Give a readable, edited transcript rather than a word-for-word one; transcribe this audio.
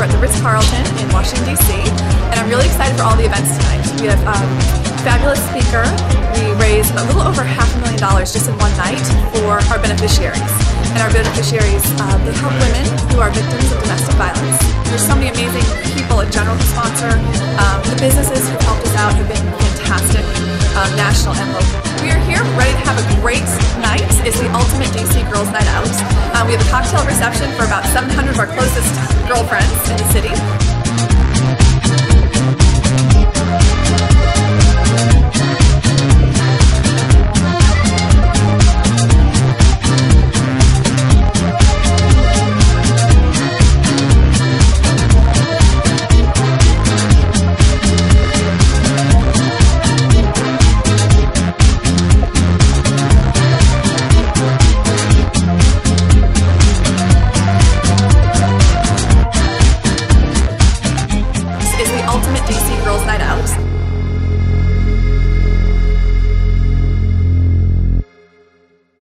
at the Ritz-Carlton in Washington, D.C., and I'm really excited for all the events tonight. We have a fabulous speaker. We raised a little over $500,000 just in one night for our beneficiaries. And our beneficiaries, they help women who are victims of domestic violence. There's so many amazing people in general who sponsor. The businesses who've helped us out have been fantastic, national and local. We are here ready to have a great night. It's the ultimate DC Girls Night Out. We have a cocktail reception for about 700 of our closest girlfriends in the city.